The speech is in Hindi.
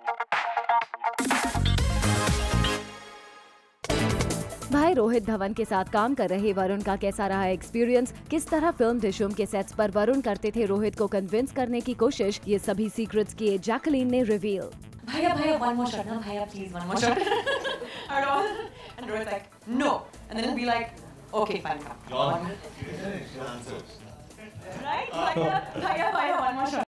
भाई रोहित धवन के साथ काम कर रहे वरुण का कैसा रहा एक्सपीरियंस, किस तरह फिल्म डिशुम के सेट्स पर वरुण करते थे रोहित को कन्विंस करने की कोशिश, ये सभी सीक्रेट्स किए जैकलीन ने रिवील। भैया भैया one more shot, ना भैया please one more shot. And Rohit's like no, and then he'll be like okay fine come. Right? Bhaiya, one more shot.